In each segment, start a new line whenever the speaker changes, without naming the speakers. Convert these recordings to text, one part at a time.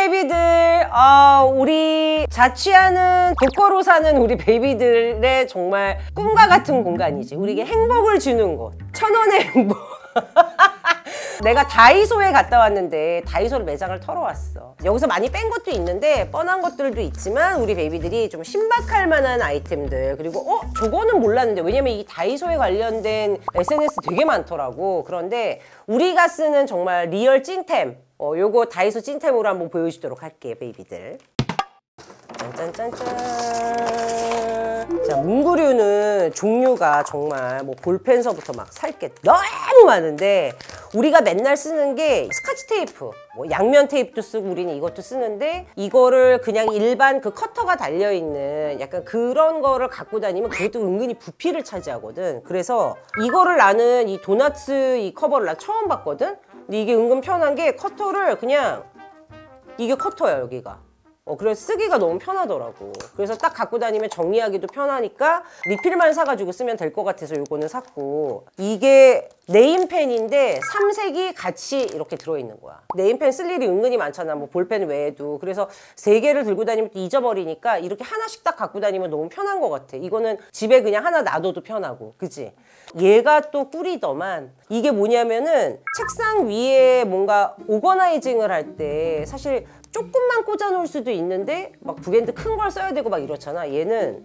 베이비들, 우리 자취하는 독거로 사는 우리 베이비들의 정말 꿈과 같은 공간이지. 우리에게 행복을 주는 곳. 1000원의 행복. 내가 다이소에 갔다 왔는데 다이소를 매장을 털어왔어. 여기서 많이 뺀 것도 있는데 뻔한 것들도 있지만 우리 베이비들이 좀 신박할 만한 아이템들, 그리고 저거는 몰랐는데, 왜냐면 이 다이소에 관련된 SNS 되게 많더라고. 그런데 우리가 쓰는 정말 리얼 찐템, 요거 다이소 찐템으로 한번 보여주도록 할게요, 베이비들. 짠짠짠짠. 자, 문구류는 종류가 정말 뭐 볼펜서부터 막 살 게 너무 많은데, 우리가 맨날 쓰는 게 스카치 테이프, 뭐 양면 테이프도 쓰고 우리는 이것도 쓰는데, 이거를 그냥 일반 그 커터가 달려있는 약간 그런 거를 갖고 다니면 그것도 은근히 부피를 차지하거든. 그래서 이거를 나는 이 도나츠 이 커버를 나 처음 봤거든. 근데 이게 은근 편한 게 커터를 그냥, 이게 커터야 여기가. 그래서 쓰기가 너무 편하더라고. 그래서 딱 갖고 다니면 정리하기도 편하니까 리필만 사가지고 쓰면 될 것 같아서 요거는 샀고, 이게 네임펜인데 3색이 같이 이렇게 들어있는 거야. 네임펜 쓸 일이 은근히 많잖아, 뭐 볼펜 외에도. 그래서 3개를 들고 다니면 또 잊어버리니까 이렇게 하나씩 딱 갖고 다니면 너무 편한 것 같아. 이거는 집에 그냥 하나 놔둬도 편하고, 그치? 얘가 또 꿀이더만. 이게 뭐냐면은 책상 위에 뭔가 오거나이징을 할 때 사실 조금만 꽂아 놓을 수도 있는데 막 북엔드 큰 걸 써야 되고 막 이렇잖아. 얘는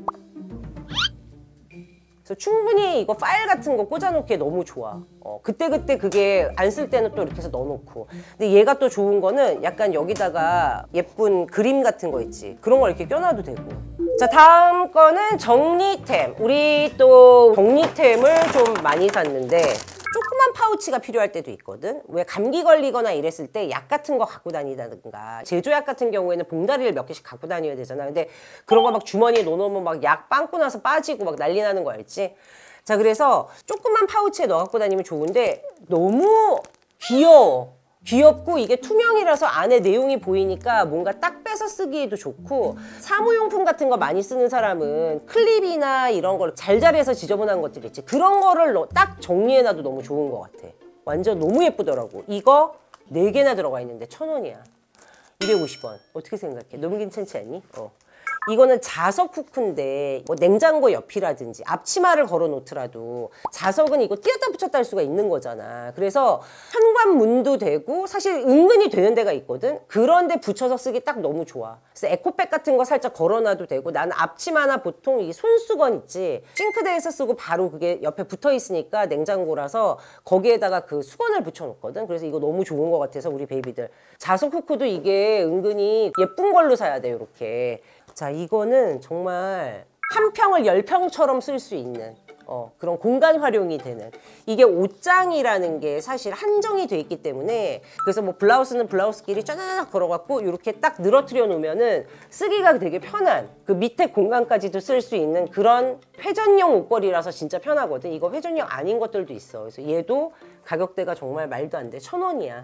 그래서 충분히 이거 파일 같은 거 꽂아 놓기에 너무 좋아. 그때그때 그게 안 쓸 때는 또 이렇게 해서 넣어놓고. 근데 얘가 또 좋은 거는 약간 여기다가 예쁜 그림 같은 거 있지, 그런 걸 이렇게 껴놔도 되고. 자, 다음 거는 정리템. 우리 또 정리템을 좀 많이 샀는데 조그만 파우치가 필요할 때도 있거든. 왜 감기 걸리거나 이랬을 때 약 같은 거 갖고 다니다든가, 제조약 같은 경우에는 봉다리를 몇 개씩 갖고 다녀야 되잖아. 근데 그런 거 막 주머니에 넣어놓으면 막 약 빵꾸 나서 빠지고 막 난리 나는 거 알지? 자, 그래서 조그만 파우치에 넣어 갖고 다니면 좋은데 너무 귀여워. 귀엽고 이게 투명이라서 안에 내용이 보이니까 뭔가 딱 빼서 쓰기에도 좋고, 사무용품 같은 거 많이 쓰는 사람은 클립이나 이런 걸 잘잘해서 지저분한 것들 있지, 그런 거를 딱 정리해놔도 너무 좋은 것 같아. 완전 너무 예쁘더라고. 이거 4개나 들어가 있는데 1000원이야. 250원. 어떻게 생각해? 너무 괜찮지 않니? 이거는 자석 후크인데 뭐 냉장고 옆이라든지 앞치마를 걸어 놓더라도 자석은 이거 띄었다 붙였다 할 수가 있는 거잖아. 그래서 현관문도 되고 사실 은근히 되는 데가 있거든. 그런데 붙여서 쓰기 딱 너무 좋아. 그래서 에코백 같은 거 살짝 걸어놔도 되고, 나는 앞치마나 보통 이 손수건 있지, 싱크대에서 쓰고 바로 그게 옆에 붙어 있으니까 냉장고라서 거기에다가 그 수건을 붙여 놓거든. 그래서 이거 너무 좋은 것 같아서 우리 베이비들. 자석 후크도 이게 은근히 예쁜 걸로 사야 돼, 이렇게. 자, 이거는 정말 한 평을 10평처럼 쓸 수 있는 그런 공간 활용이 되는, 이게 옷장이라는 게 사실 한정이 돼 있기 때문에, 그래서 뭐 블라우스는 블라우스끼리 쫙 걸어갖고 이렇게 딱 늘어뜨려 놓으면은 쓰기가 되게 편한, 그 밑에 공간까지도 쓸 수 있는 그런 회전형 옷걸이라서 진짜 편하거든. 이거 회전형 아닌 것들도 있어. 그래서 얘도 가격대가 정말 말도 안 돼. 1000원이야.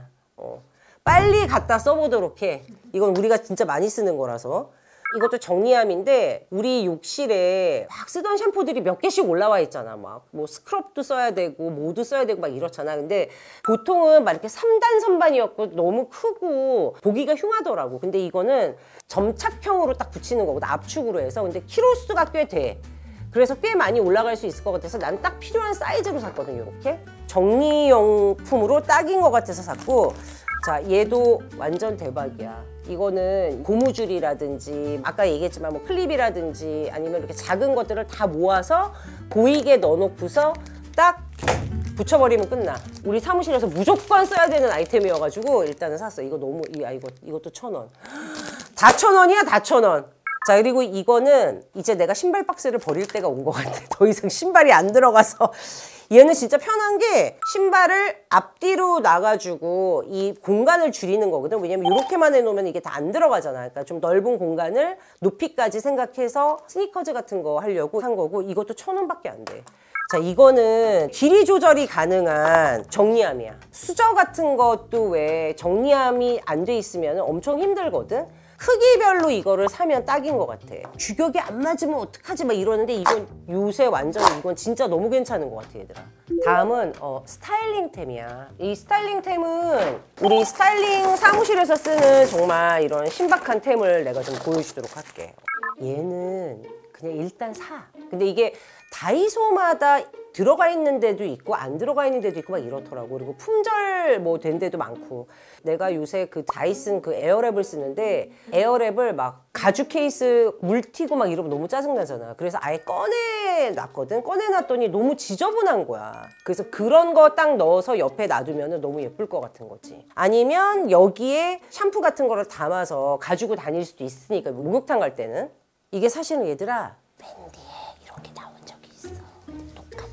빨리 갖다 써보도록 해. 이건 우리가 진짜 많이 쓰는 거라서. 이것도 정리함인데, 우리 욕실에 막 쓰던 샴푸들이 몇 개씩 올라와 있잖아. 막 뭐 스크럽도 써야 되고 뭐도 써야 되고 막 이렇잖아. 근데 보통은 막 이렇게 3단 선반이었고 너무 크고 보기가 흉하더라고. 근데 이거는 점착형으로 딱 붙이는 거거든, 압축으로 해서. 근데 키로수가 꽤 돼. 그래서 꽤 많이 올라갈 수 있을 것 같아서 난 딱 필요한 사이즈로 샀거든. 이렇게 정리용품으로 딱인 것 같아서 샀고, 자, 얘도 완전 대박이야. 이거는 고무줄이라든지 아까 얘기했지만 뭐 클립이라든지 아니면 이렇게 작은 것들을 다 모아서 보이게 넣어놓고서 딱 붙여버리면 끝나. 우리 사무실에서 무조건 써야 되는 아이템이어가지고 일단은 샀어. 이거 너무, 이것도 1000원. 다 1000원이야, 다 1000원. 자, 그리고 이거는 이제 내가 신발 박스를 버릴 때가 온 것 같아. 더 이상 신발이 안 들어가서. 얘는 진짜 편한 게 신발을 앞뒤로 놔가지고 이 공간을 줄이는 거거든. 왜냐면 이렇게만 해놓으면 이게 다 안 들어가잖아. 그러니까 좀 넓은 공간을 높이까지 생각해서 스니커즈 같은 거 하려고 산 거고, 이것도 1000원밖에 안 돼. 자, 이거는 길이 조절이 가능한 정리함이야. 수저 같은 것도 왜 정리함이 안 돼 있으면 엄청 힘들거든. 크기별로 이거를 사면 딱인 것 같아. 규격이 안 맞으면 어떡하지 막 이러는데 이건 요새 완전 이건 진짜 너무 괜찮은 것 같아 얘들아. 다음은 스타일링템이야. 이 스타일링템은 우리 스타일링 사무실에서 쓰는 정말 이런 신박한 템을 내가 좀 보여주도록 할게. 얘는 그냥 일단 사. 근데 이게 다이소마다 들어가 있는 데도 있고 안 들어가 있는 데도 있고 막 이렇더라고. 그리고 품절 뭐 된 데도 많고. 내가 요새 그 다이슨 그 에어랩을 쓰는데 에어랩을 막 가죽 케이스 물 튀고 막 이러면 너무 짜증나잖아. 그래서 아예 꺼내놨거든. 꺼내놨더니 너무 지저분한 거야. 그래서 그런 거 딱 넣어서 옆에 놔두면 너무 예쁠 것 같은 거지. 아니면 여기에 샴푸 같은 거를 담아서 가지고 다닐 수도 있으니까 목욕탕 갈 때는. 이게 사실은 얘들아 밴디에 이런 게 나온 적이 있어. 똑같아.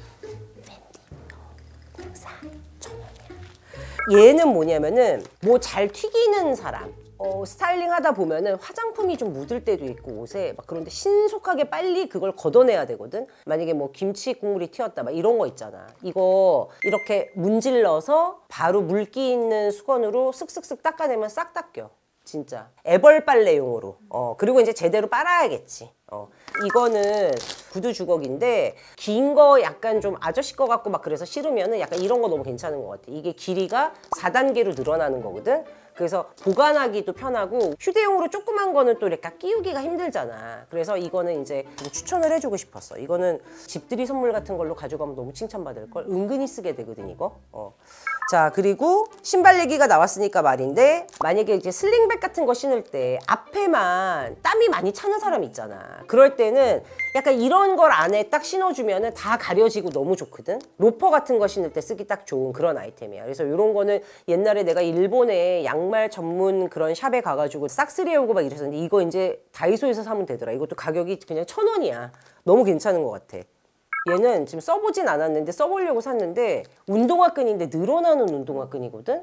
밴디 사 1,000원이야. 얘는 뭐냐면은 뭐 잘 튀기는 사람, 스타일링 하다 보면은 화장품이 좀 묻을 때도 있고 옷에 막 그런데 신속하게 빨리 그걸 걷어내야 되거든. 만약에 뭐 김치 국물이 튀었다 막 이런 거 있잖아. 이거 이렇게 문질러서 바로 물기 있는 수건으로 쓱쓱쓱 닦아내면 싹 닦여. 진짜 애벌 빨래용으로. 그리고 이제 제대로 빨아야겠지. 이거는 구두 주걱인데 긴 거 약간 좀 아저씨 거 같고 막 그래서 싫으면은 약간 이런 거 너무 괜찮은 것 같아. 이게 길이가 4단계로 늘어나는 거거든. 그래서 보관하기도 편하고 휴대용으로 조그만 거는 또 이렇게 끼우기가 힘들잖아. 그래서 이거는 이제 추천을 해주고 싶었어. 이거는 집들이 선물 같은 걸로 가져가면 너무 칭찬받을 걸. 은근히 쓰게 되거든 이거. 자, 그리고 신발 얘기가 나왔으니까 말인데 만약에 이제 슬링백 같은 거 신을 때 앞에만 땀이 많이 차는 사람 있잖아. 그럴 때는 약간 이런 걸 안에 딱 신어주면은 다 가려지고 너무 좋거든. 로퍼 같은 거 신을 때 쓰기 딱 좋은 그런 아이템이야. 그래서 이런 거는 옛날에 내가 일본에 양말 전문 그런 샵에 가가지고 싹쓸이 해오고 막 이랬었는데 이거 이제 다이소에서 사면 되더라. 이것도 가격이 그냥 1,000원이야. 너무 괜찮은 것 같아. 얘는 지금 써보진 않았는데 써보려고 샀는데 운동화 끈인데 늘어나는 운동화 끈이거든.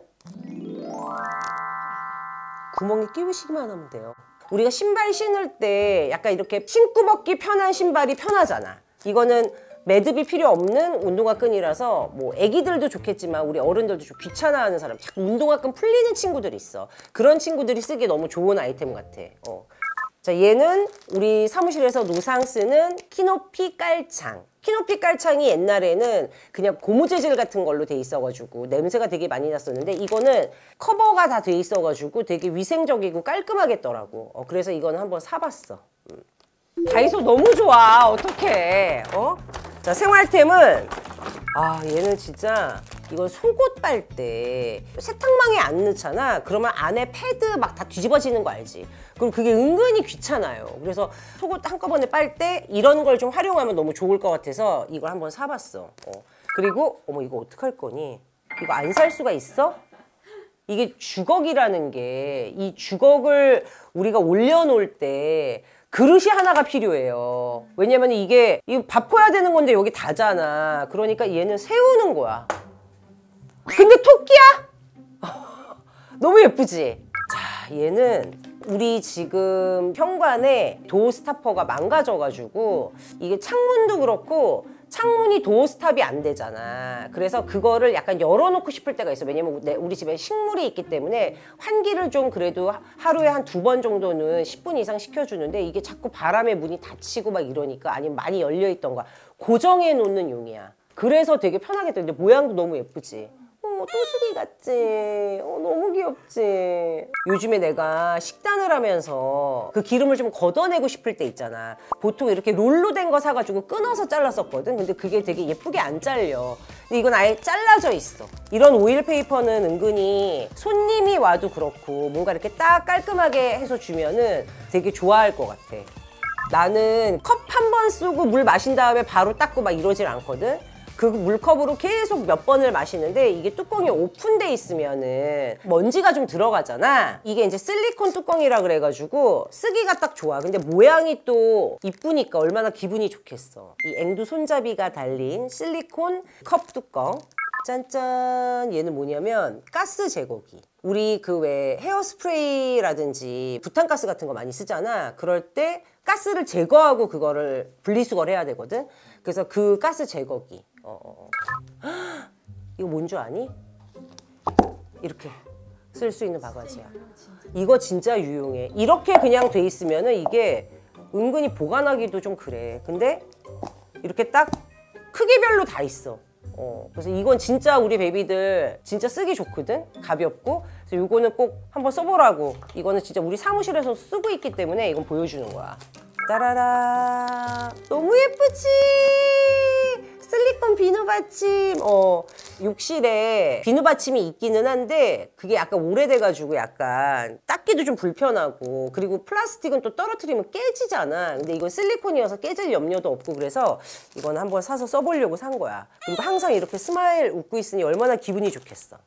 구멍에 끼우시기만 하면 돼요. 우리가 신발 신을 때 약간 이렇게 신고 벗기 편한 신발이 편하잖아. 이거는 매듭이 필요 없는 운동화 끈이라서 뭐 애기들도 좋겠지만 우리 어른들도 좀 귀찮아하는 사람, 자꾸 운동화 끈 풀리는 친구들이 있어. 그런 친구들이 쓰기 너무 좋은 아이템 같아. 자, 얘는 우리 사무실에서 노상 쓰는 키높이 깔창. 키높이 깔창이 옛날에는 그냥 고무 재질 같은 걸로 돼 있어가지고 냄새가 되게 많이 났었는데 이거는 커버가 다 돼 있어가지고 되게 위생적이고 깔끔하겠더라고. 그래서 이거는 한번 사봤어. 다이소 너무 좋아. 어떡해. 자, 생활템은 얘는 진짜 이건 속옷 빨 때 세탁망에 안 넣잖아. 그러면 안에 패드 막 다 뒤집어지는 거 알지? 그럼 그게 은근히 귀찮아요. 그래서 속옷 한꺼번에 빨 때 이런 걸 좀 활용하면 너무 좋을 것 같아서 이걸 한번 사봤어. 그리고 어머 이거 어떡할 거니? 이거 안 살 수가 있어? 이게 주걱이라는 게 이 주걱을 우리가 올려놓을 때 그릇이 하나가 필요해요. 왜냐면 이게 밥 퍼야 되는 건데 여기 다잖아. 그러니까 얘는 세우는 거야. 근데 토끼야? 너무 예쁘지? 자, 얘는 우리 지금 현관에 도어 스타퍼가 망가져가지고 이게 창문도 그렇고 창문이 도어 스탑이 안 되잖아. 그래서 그거를 약간 열어놓고 싶을 때가 있어. 왜냐면 우리 집에 식물이 있기 때문에 환기를 좀 그래도 하루에 한 2번 정도는 10분 이상 시켜주는데 이게 자꾸 바람에 문이 닫히고 막 이러니까 아니면 많이 열려있던 거야. 고정해 놓는 용이야. 그래서 되게 편하겠다. 근데 모양도 너무 예쁘지? 또수기 같지? 너무 귀엽지? 요즘에 내가 식단을 하면서 그 기름을 좀 걷어내고 싶을 때 있잖아. 보통 이렇게 롤로 된 거 사가지고 끊어서 잘랐었거든. 근데 그게 되게 예쁘게 안 잘려. 근데 이건 아예 잘라져 있어. 이런 오일 페이퍼는 은근히 손님이 와도 그렇고 뭔가 이렇게 딱 깔끔하게 해서 주면은 되게 좋아할 것 같아. 나는 컵 한 번 쓰고 물 마신 다음에 바로 닦고 막 이러질 않거든. 그 물컵으로 계속 몇 번을 마시는데 이게 뚜껑이 오픈돼 있으면은 먼지가 좀 들어가잖아. 이게 이제 실리콘 뚜껑이라 그래가지고 쓰기가 딱 좋아. 근데 모양이 또 이쁘니까 얼마나 기분이 좋겠어. 이 앵두 손잡이가 달린 실리콘 컵 뚜껑. 짠짠. 얘는 뭐냐면 가스 제거기. 우리 그 왜 헤어스프레이라든지 부탄가스 같은 거 많이 쓰잖아. 그럴 때 가스를 제거하고 그거를 분리수거를 해야 되거든. 그래서 그 가스 제거기. 이거 뭔 줄 아니? 이렇게 쓸 수 있는 바가지야. 이거 진짜 유용해. 이렇게 그냥 돼 있으면은 이게 은근히 보관하기도 좀 그래. 근데 이렇게 딱 크기별로 다 있어. 그래서 이건 진짜 우리 베이비들 진짜 쓰기 좋거든. 가볍고. 그래서 이거는 꼭 한번 써보라고. 이거는 진짜 우리 사무실에서 쓰고 있기 때문에 이건 보여주는 거야. 따라라. 너무 예쁘지? 실리콘 비누 받침. 욕실에 비누 받침이 있기는 한데 그게 약간 오래돼가지고 약간 닦기도 좀 불편하고, 그리고 플라스틱은 또 떨어뜨리면 깨지잖아. 근데 이건 실리콘이어서 깨질 염려도 없고, 그래서 이건 한번 사서 써보려고 산 거야. 그리고 항상 이렇게 스마일 웃고 있으니 얼마나 기분이 좋겠어.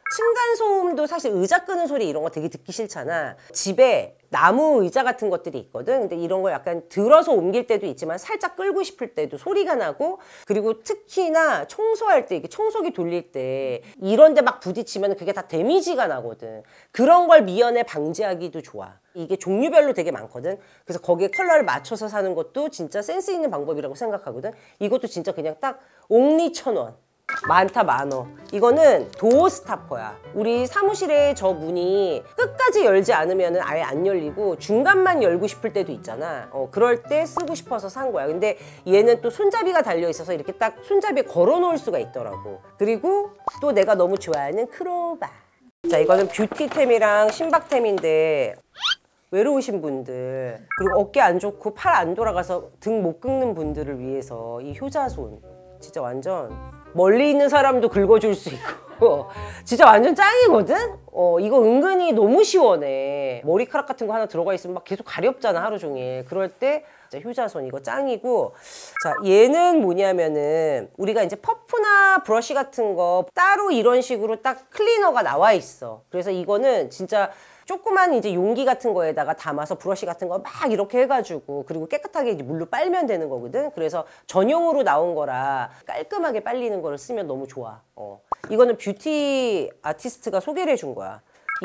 층간소음도 사실 의자 끄는 소리 이런 거 되게 듣기 싫잖아. 집에 나무 의자 같은 것들이 있거든. 근데 이런 거 약간 들어서 옮길 때도 있지만 살짝 끌고 싶을 때도 소리가 나고, 그리고 특히나 청소할 때, 이게 청소기 돌릴 때 이런 데 막 부딪히면 그게 다 데미지가 나거든. 그런 걸 미연에 방지하기도 좋아. 이게 종류별로 되게 많거든. 그래서 거기에 컬러를 맞춰서 사는 것도 진짜 센스 있는 방법이라고 생각하거든. 이것도 진짜 그냥 딱 옥리 1,000원. 많다, 많어. 이거는 도어 스타퍼야. 우리 사무실에 저 문이 끝까지 열지 않으면 아예 안 열리고 중간만 열고 싶을 때도 있잖아. 그럴 때 쓰고 싶어서 산 거야. 근데 얘는 또 손잡이가 달려 있어서 이렇게 딱 손잡이에 걸어 놓을 수가 있더라고. 그리고 또 내가 너무 좋아하는 크로바. 자, 이거는 뷰티템이랑 신박템인데, 외로우신 분들, 그리고 어깨 안 좋고 팔 안 돌아가서 등 못 긁는 분들을 위해서 이 효자손 진짜 완전 멀리 있는 사람도 긁어줄 수 있고 진짜 완전 짱이거든? 이거 은근히 너무 시원해. 머리카락 같은 거 하나 들어가 있으면 막 계속 가렵잖아, 하루 종일. 그럴 때 진짜 효자손 이거 짱이고. 자, 얘는 뭐냐면은 우리가 이제 퍼프나 브러쉬 같은 거 따로 이런 식으로 딱 클리너가 나와 있어. 그래서 이거는 진짜 조그만 이제 용기 같은 거에다가 담아서 브러쉬 같은 거 막 이렇게 해가지고, 그리고 깨끗하게 이제 물로 빨면 되는 거거든. 그래서 전용으로 나온 거라 깔끔하게 빨리는 거를 쓰면 너무 좋아. 이거는 뷰티 아티스트가 소개를 해준 거야.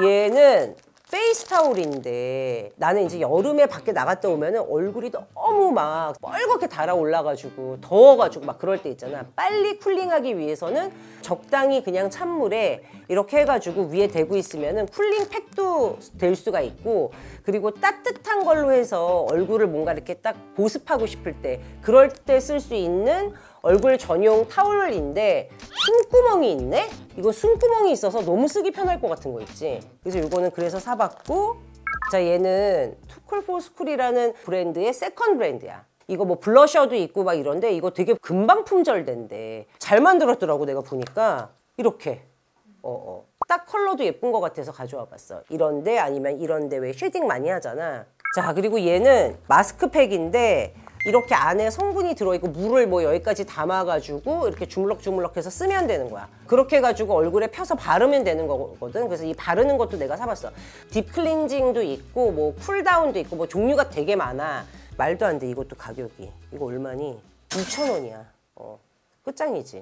얘는 페이스 타올인데, 나는 이제 여름에 밖에 나갔다 오면은 얼굴이 너무 막 뻘겋게 달아올라가지고 더워가지고 막 그럴 때 있잖아. 빨리 쿨링하기 위해서는 적당히 그냥 찬물에 이렇게 해가지고 위에 대고 있으면은 쿨링 팩도 될 수가 있고, 그리고 따뜻한 걸로 해서 얼굴을 뭔가 이렇게 딱 보습하고 싶을 때, 그럴 때 쓸 수 있는 얼굴 전용 타올인데 숨구멍이 있네? 이거 숨구멍이 있어서 너무 쓰기 편할 것 같은 거 있지? 그래서 이거는 그래서 사봤고. 자, 얘는 투쿨포스쿨이라는 브랜드의 세컨 브랜드야. 이거 뭐 블러셔도 있고 막 이런데 이거 되게 금방 품절된대. 잘 만들었더라고, 내가 보니까. 이렇게 딱 컬러도 예쁜 것 같아서 가져와 봤어. 이런데 아니면 이런데 왜 쉐딩 많이 하잖아. 자, 그리고 얘는 마스크팩인데 이렇게 안에 성분이 들어있고 물을 뭐 여기까지 담아가지고 이렇게 주물럭주물럭해서 쓰면 되는 거야. 그렇게 해가지고 얼굴에 펴서 바르면 되는 거거든. 그래서 이 바르는 것도 내가 사봤어. 딥 클렌징도 있고 뭐 쿨다운도 있고 뭐 종류가 되게 많아. 말도 안 돼. 이것도 가격이. 이거 얼마니? 2,000원이야. 끝장이지.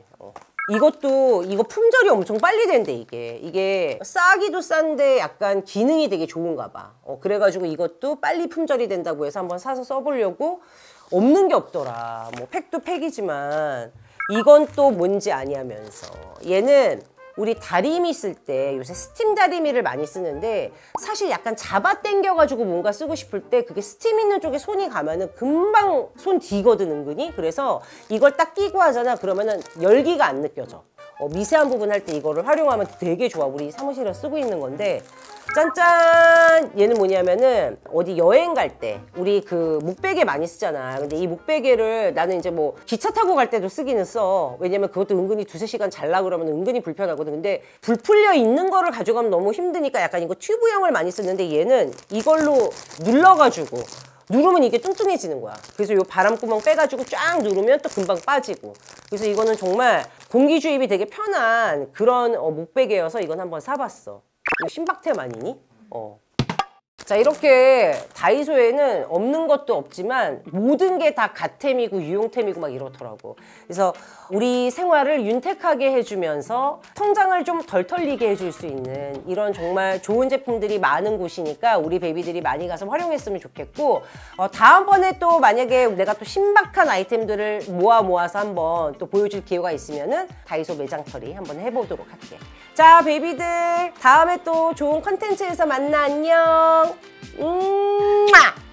이거 품절이 엄청 빨리 된대. 이게 싸기도 싼데 약간 기능이 되게 좋은가 봐. 그래가지고 이것도 빨리 품절이 된다고 해서 한번 사서 써보려고. 없는 게 없더라. 뭐 팩도 팩이지만 이건 또 뭔지 아냐면서. 얘는 우리 다리미 쓸 때 요새 스팀 다리미를 많이 쓰는데, 사실 약간 잡아당겨가지고 뭔가 쓰고 싶을 때 그게 스팀 있는 쪽에 손이 가면은 금방 손 디거든, 은근히. 그래서 이걸 딱 끼고 하잖아. 그러면은 열기가 안 느껴져. 미세한 부분 할 때 이거를 활용하면 되게 좋아. 우리 사무실에 쓰고 있는 건데, 짠짠! 얘는 뭐냐면은 어디 여행 갈 때 우리 그 목베개 많이 쓰잖아. 근데 이 목베개를 나는 이제 뭐 기차 타고 갈 때도 쓰기는 써. 왜냐면 그것도 은근히 2~3시간 잘라 그러면 은근히 불편하거든. 근데 불 풀려 있는 거를 가져가면 너무 힘드니까 약간 이거 튜브형을 많이 쓰는데, 얘는 이걸로 눌러가지고 누르면 이게 뚱뚱해지는 거야. 그래서 이 바람구멍 빼가지고 쫙 누르면 또 금방 빠지고. 그래서 이거는 정말 공기 주입이 되게 편한 그런 목베개여서 이건 한번 사봤어. 이거 신박템 아니니? 자, 이렇게 다이소에는 없는 것도 없지만 모든 게 다 갓템이고 유용템이고 막 이렇더라고. 그래서 우리 생활을 윤택하게 해주면서 성장을 좀 덜 털리게 해줄 수 있는 이런 정말 좋은 제품들이 많은 곳이니까 우리 베이비들이 많이 가서 활용했으면 좋겠고, 다음번에 또 만약에 내가 또 신박한 아이템들을 모아서 한번 또 보여줄 기회가 있으면은 다이소 매장털이 한번 해보도록 할게. 자, 베이비들 다음에 또 좋은 컨텐츠에서 만나. 안녕.